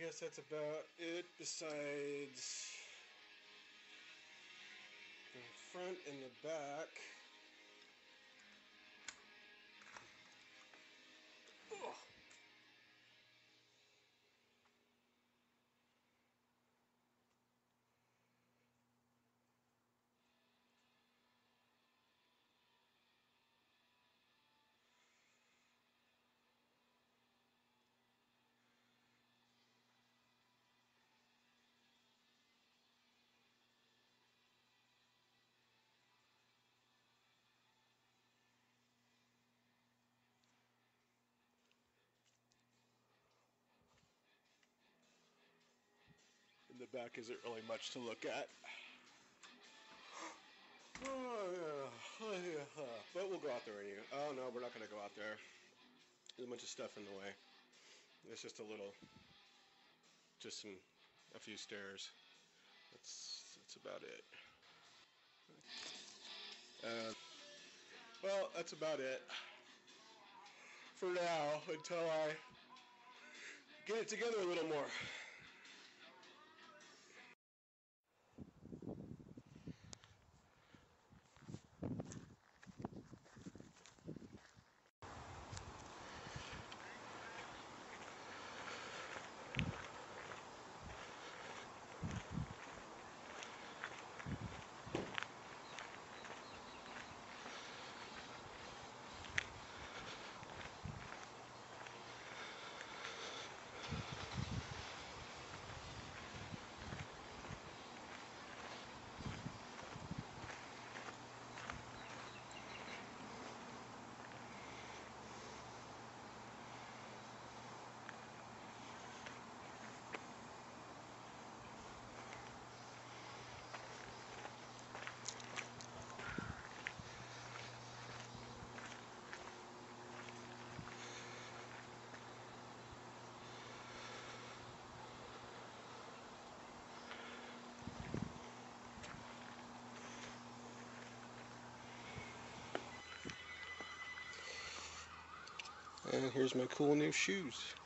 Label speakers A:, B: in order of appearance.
A: guess that's about it besides the front and the back. Ugh. In the back isn't really much to look at. Oh, yeah. But we'll go out there anyway. Oh no, we're not going to go out there. There's a bunch of stuff in the way. It's just a few stairs. That's about it. Well, that's about it for now until I get it together a little more. And here's my cool new shoes.